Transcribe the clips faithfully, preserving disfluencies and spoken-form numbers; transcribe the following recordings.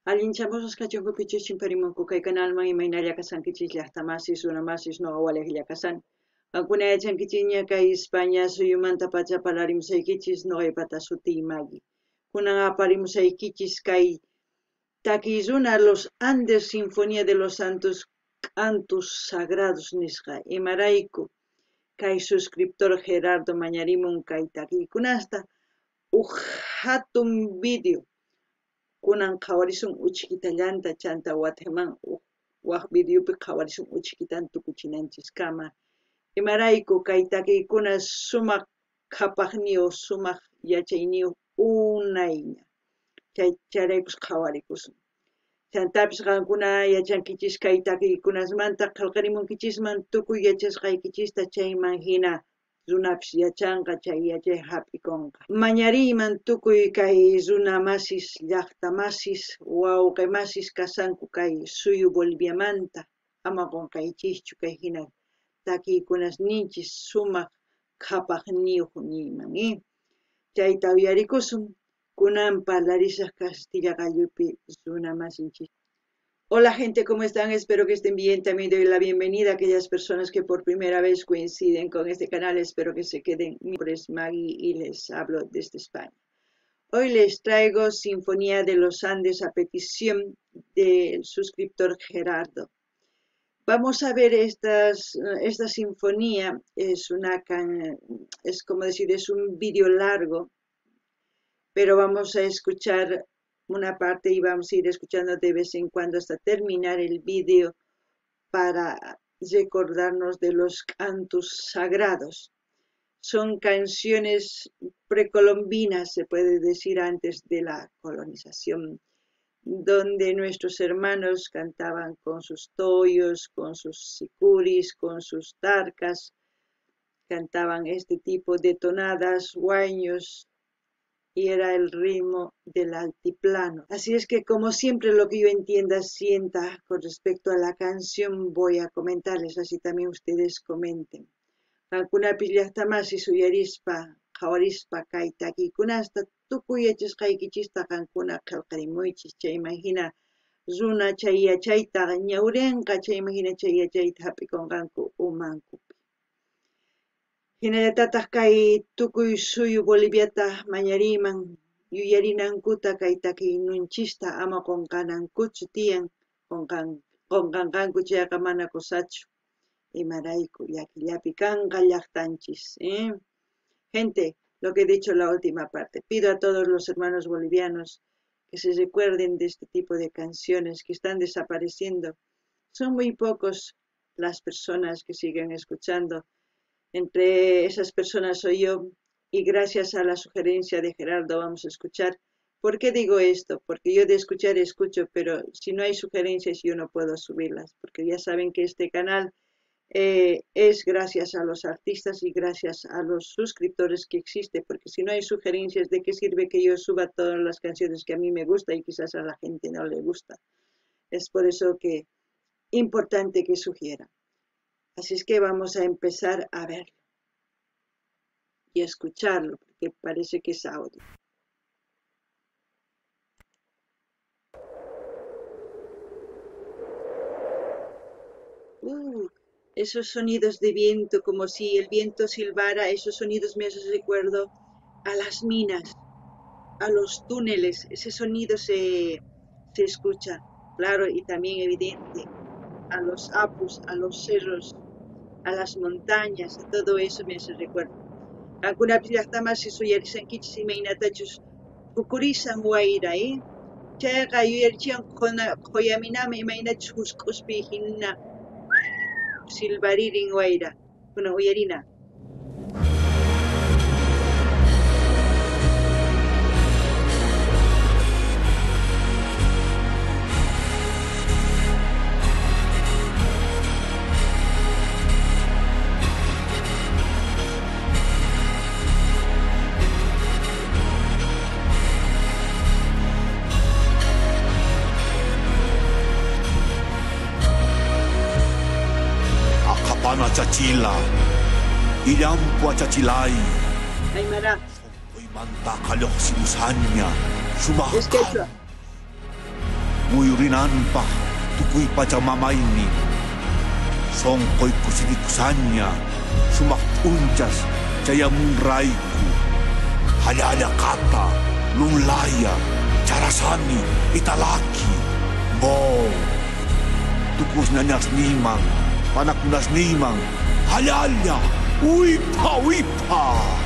Allinchamos kachunkupichis chimparimunku kay kanalman imaynalla kasankichis llaqtamasis runamasis noqa waliqlla kasan. Qankuna yachankichikña kay España suyumanta pacha parlarimusaykichis noqaipata sutiy Maggie. Kunan aparimusaykichis kay takiy runa Los Andes Sinfonía de los Santos Cantos Sagrados nisqa imarayku kay suscriptor Gerardo mañarimun kay takiykunasta huk hatun video kunan qhawarisun uchikitallanta chanta wathiman waq videopi qhawarisun uchikitan tukuchinanchiskama imarayku kay takiykuna sumaq qhapaqniyu sumaq yachayniyu unayña chay charaykus qhawarikusun chantapis qankuna yachankichis kay takiykunasmanta qillqarimunkichisman tukuy yachasqaykichista chayman hina runapis yachanqa chay yachay hap'ikunqa mañariyman tukuy kay runa masis llaqta masis wawqi masis kasanku kay suyu Boliviamanta ama qunqaychischu kay hina takiykunasninchis sumaq qhapaqniyuq niyman eh chayta uyarikusun kunan parlarisaq Castilla Gallupi runa masinchis. Hola gente, ¿cómo están? Espero que estén bien. También doy la bienvenida a aquellas personas que por primera vez coinciden con este canal. Espero que se queden. Mi nombre es Maggie y les hablo desde España. Hoy les traigo Sinfonía de los Andes a petición del suscriptor Gerardo. Vamos a ver estas, esta sinfonía. Es una can, es como decir, es un vídeo largo, pero vamos a escuchar una parte y vamos a ir escuchando de vez en cuando hasta terminar el vídeo para recordarnos de los cantos sagrados. Son canciones precolombinas, se puede decir, antes de la colonización, donde nuestros hermanos cantaban con sus toyos, con sus sicuris, con sus tarcas, cantaban este tipo de tonadas, guaños, y era el ritmo del altiplano. Así es que, como siempre, lo que yo entienda, sienta con respecto a la canción, voy a comentarles, así también ustedes comenten. Qankunapish llaqtamasi suyarispa, qhawarispa kay takiykunasta tukuy yachasqaykichista qankuna qillqarimuychis chayman hina runa chay yachayta ñawrinqa chayman hina chay yachayta hap'ikunqanku umankupi. Hinallatataq kay tukuy suyu Boliviata mañariyman yuyarinankuta kay takiynunchista ama qunqanankuchu tiyan qunqanqanku chayqa mana kusachu imarayku llakillapi kanqa llaqtanchis ¿eh? Gente, lo que he dicho en la última parte, pido a todos los hermanos bolivianos que se recuerden de este tipo de canciones que están desapareciendo. Son muy pocos las personas que siguen escuchando. Entre esas personas soy yo y gracias a la sugerencia de Gerardo vamos a escuchar. ¿Por qué digo esto? Porque yo de escuchar escucho, pero si no hay sugerencias yo no puedo subirlas, porque ya saben que este canal eh, es gracias a los artistas y gracias a los suscriptores que existe, porque si no hay sugerencias, ¿de qué sirve que yo suba todas las canciones que a mí me gusta y quizás a la gente no le gusta? Es por eso que es importante que sugieran. Así es que vamos a empezar a verlo y a escucharlo, porque parece que es audio. Uh, esos sonidos de viento, como si el viento silbara, esos sonidos me hacen recuerdo a las minas, a los túneles. Ese sonido se, se escucha, claro, y también evidente, a los apus, a los cerros, a las montañas, a todo eso me hace recuerdo. Qankunapish llaqtamasi suyarisankichis imaynatachus kukurisan wayra, ¿eh? Chayqa yuyarichiwan quyaminami imaynachus husk'uspi hina silbaririn wayra. Kunan uyarina. Pana chachila, irampo chachilay. Aymara. Hoy manta kalok sinusanya, sumakan. Es quechua. muyurinanpaq tukuy pachamamaymi sonqoy kusirikusaña sumaq p'unchas chayamunrayku hallallaqata lunlaya charasani italaki bo tukusñañasniman panakunasniman hallalla uipa uipa.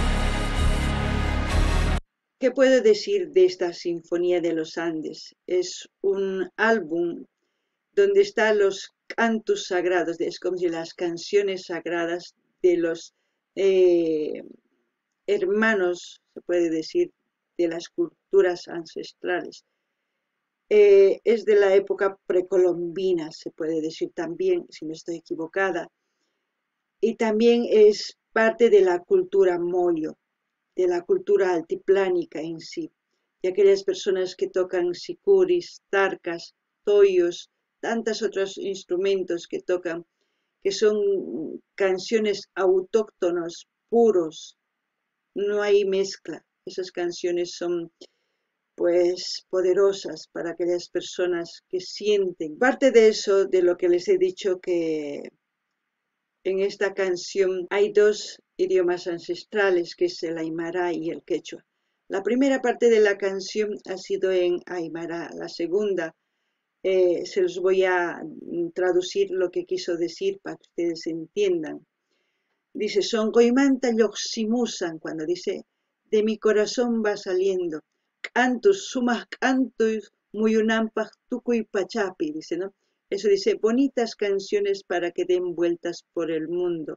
¿Qué puedo decir de esta Sinfonía de los Andes? Es un álbum donde están los cantos sagrados, es como si las canciones sagradas de los eh, hermanos, se puede decir, de las culturas ancestrales. Eh, es de la época precolombina, se puede decir también, si no estoy equivocada, y también es parte de la cultura moyo, de la cultura altiplánica en sí, de aquellas personas que tocan sicuris, tarcas, toyos, tantos otros instrumentos que tocan, que son canciones autóctonos, puros, no hay mezcla. Esas canciones son pues poderosas para aquellas personas que sienten. Parte de eso, de lo que les he dicho, que en esta canción hay dos idiomas ancestrales, que es el aymara y el quechua. La primera parte de la canción ha sido en aymara, la segunda eh, se los voy a traducir lo que quiso decir para que ustedes entiendan. Dice, songoimanta yoximusan, cuando dice, de mi corazón va saliendo, cantus, sumas cantus, muyunampaj tucuy pachapi, dice, ¿no? Eso dice, bonitas canciones para que den vueltas por el mundo.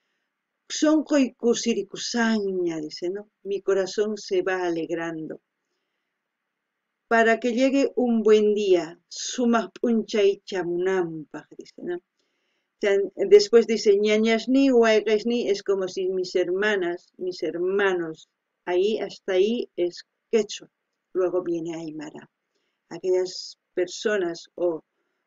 Soncoy kusirikusaña, dice, ¿no? Mi corazón se va alegrando. Para que llegue un buen día, sumas punchay chamunampaj, dice, ¿no? Después dice, ñañasni, huaygasni, es como si mis hermanas, mis hermanos, ahí, hasta ahí es quechua. Luego viene aymara. Aquellas personas o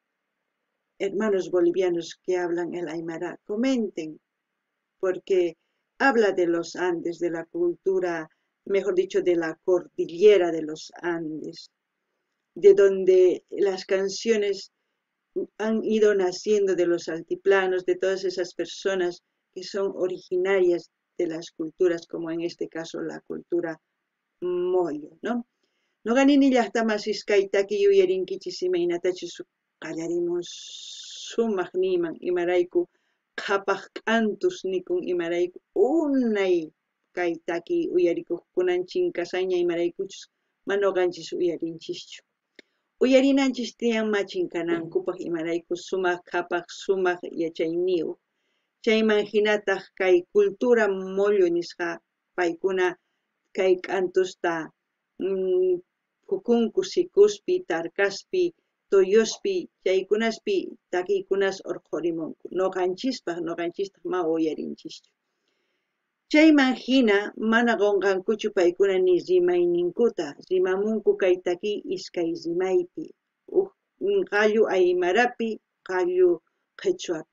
hermanos bolivianos que hablan el aymara, comenten, porque habla de los Andes, de la cultura, mejor dicho, de la cordillera de los Andes, de donde las canciones han ido naciendo, de los altiplanos, de todas esas personas que son originarias de las culturas, como en este caso la cultura moyo, ¿no? No ganini llaqtamasís kaytaki yuyarinkichisima imaynatachus qallarimos sumaq niman imarayku qhapaq k'antus nikun imarayku unay kaytaki uyarikuqkunan chinkasaña imaraykuchus manoqanchis uyarinchischu. Uyarinanchis tiyan machin kanankupaq imarayku sumaq qhapaq sumaq yachayniyuq. Chayman hinataq kay cultura moyo nisqa paykuna kay k'antusta mmm, hukunku sikuspi, tarkaspi, toyospi, chaykunaspi takiykunas urqurimunku. Noqanchispaq, noqanchistaq ma uyarinchischu. Chayman hina mana qunqankuchu paykuna ni rimayninkuta, rimamunku kay takiy iskay rimaypi, qallu aymarapi, qallu qhechuapi.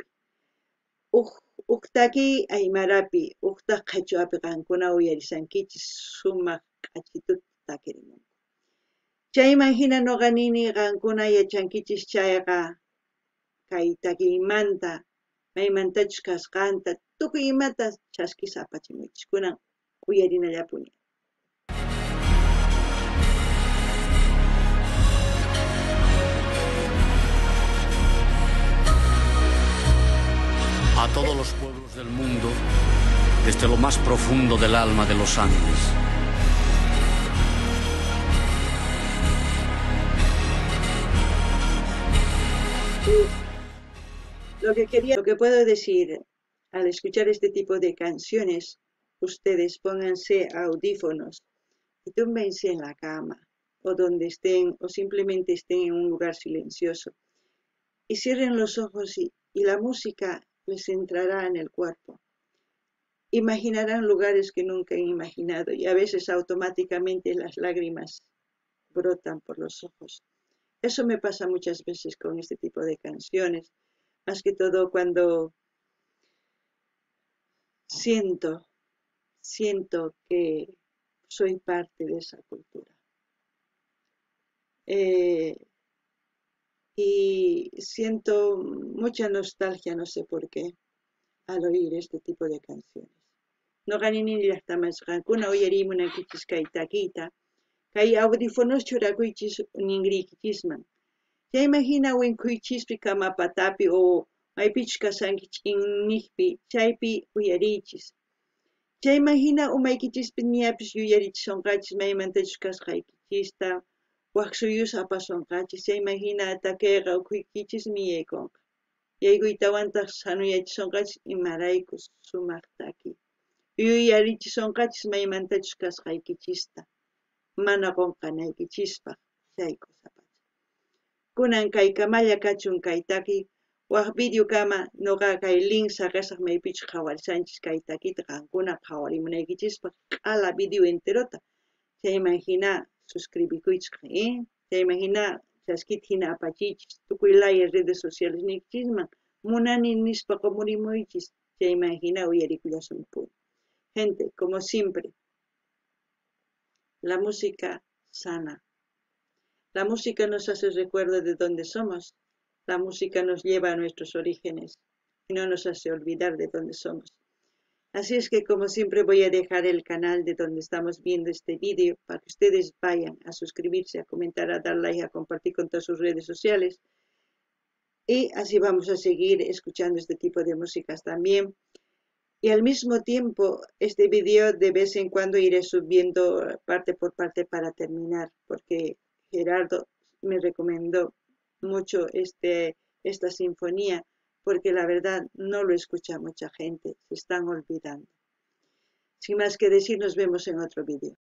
Uq takiy aymarapi, uqtaq qhechuapi qankuna uyarisankichis sumaq q'achituta takirimunku. Chayman hina noqanini qankuna yachankichis chayqa kay takiymanta maymantachus kasqanta tukuy imata chaskisa apachimunchis kunan uyarinallapuni. A todos los pueblos del mundo, desde lo más profundo del alma de los Andes. Lo que quería, lo que puedo decir al escuchar este tipo de canciones, ustedes pónganse audífonos y túmbense en la cama o donde estén o simplemente estén en un lugar silencioso y cierren los ojos y, y la música les entrará en el cuerpo. Imaginarán lugares que nunca han imaginado y a veces automáticamente las lágrimas brotan por los ojos. Eso me pasa muchas veces con este tipo de canciones, más que todo cuando siento, siento que soy parte de esa cultura. Eh, y siento mucha nostalgia, no sé por qué, al oír este tipo de canciones. No ganini llaqtamas qankuna uyarimuna kichis kay taquita, kay audífonos churakuichis ningrikichisman. Ya imagina winkuychispi kamapatapi o maypich kasankich innikpi chaypi uyarichis. Ya imagina umaykichis ñapis yuyarichishonqachis maymantachus kasqaykichista, waqsuyus apashonqachis. Ya imagina takiqa ukhuykichis yaykunqa. Yaykuytawantaq hanuyachishonqachis imaraykus sumaq taki. Yuyarichishonqachis maymantachus kasqaykichista, mana qunqanaykichispaq chaykusapa. Kunan kay kamalla kachun kay taki, waq video kama noqa kay link saqasaq maypich qhawarishanchis kay takita qankuna qhawarimunaykichispaq q'ala video enterota. Chayman hina suscribikuychis eh? Chayman hina chaskita hina apachichis, tukuy laya redes sociales nikkichisman munani nispa qumurimuychis, chayman hina uyarikullasunpuni. Gente, como siempre, la música sana. La música nos hace recuerdo de dónde somos. La música nos lleva a nuestros orígenes y no nos hace olvidar de dónde somos. Así es que, como siempre, voy a dejar el canal de donde estamos viendo este vídeo para que ustedes vayan a suscribirse, a comentar, a dar like, a compartir con todas sus redes sociales. Y así vamos a seguir escuchando este tipo de músicas también. Y al mismo tiempo, este vídeo de vez en cuando iré subiendo parte por parte para terminar, porque Gerardo me recomendó mucho este, esta sinfonía, porque la verdad no lo escucha mucha gente, se están olvidando. Sin más que decir, nos vemos en otro vídeo.